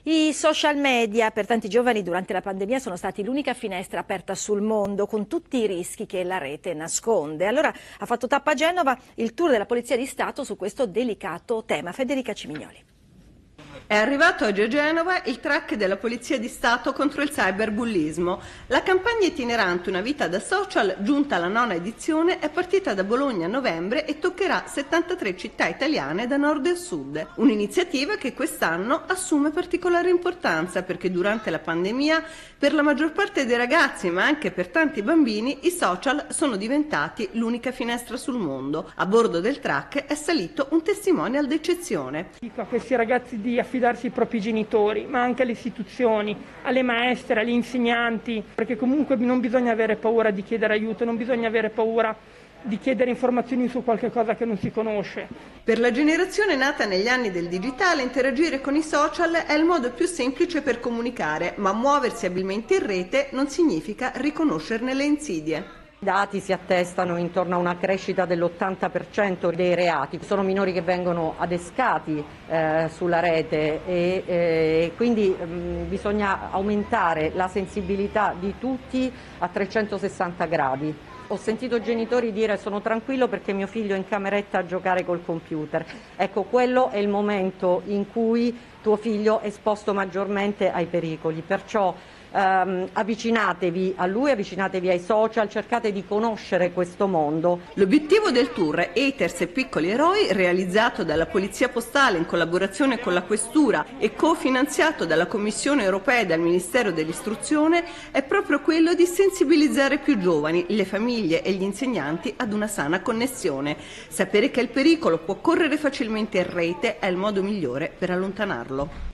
I social media per tanti giovani durante la pandemia sono stati l'unica finestra aperta sul mondo, con tutti i rischi che la rete nasconde. Allora ha fatto tappa a Genova il tour della Polizia di Stato su questo delicato tema. Federica Cimignoli. È arrivato oggi a Genova il track della Polizia di Stato contro il cyberbullismo. La campagna itinerante Una vita da social, giunta alla 9ª edizione, è partita da Bologna a novembre e toccherà 73 città italiane da nord a sud. Un'iniziativa che quest'anno assume particolare importanza perché durante la pandemia per la maggior parte dei ragazzi, ma anche per tanti bambini, i social sono diventati l'unica finestra sul mondo. A bordo del track è salito un testimonial d'eccezione. Dico a questi ragazzi di affidarsi ai propri genitori, ma anche alle istituzioni, alle maestre, agli insegnanti, perché comunque non bisogna avere paura di chiedere aiuto, non bisogna avere paura di chiedere informazioni su qualche cosa che non si conosce. Per la generazione nata negli anni del digitale, interagire con i social è il modo più semplice per comunicare, ma muoversi abilmente in rete non significa riconoscerne le insidie. I dati si attestano intorno a una crescita dell'80% dei reati. Sono minori che vengono adescati sulla rete e quindi bisogna aumentare la sensibilità di tutti a 360 gradi. Ho sentito genitori dire sono tranquillo perché mio figlio è in cameretta a giocare col computer. Ecco, quello è il momento in cui tuo figlio è esposto maggiormente ai pericoli, perciò avvicinatevi a lui, avvicinatevi ai social, cercate di conoscere questo mondo. L'obiettivo del tour Haters e piccoli eroi, realizzato dalla Polizia Postale in collaborazione con la Questura e cofinanziato dalla Commissione Europea e dal Ministero dell'Istruzione, è proprio quello di sensibilizzare più giovani, le famiglie e gli insegnanti ad una sana connessione. Sapere che il pericolo può correre facilmente in rete è il modo migliore per allontanarlo.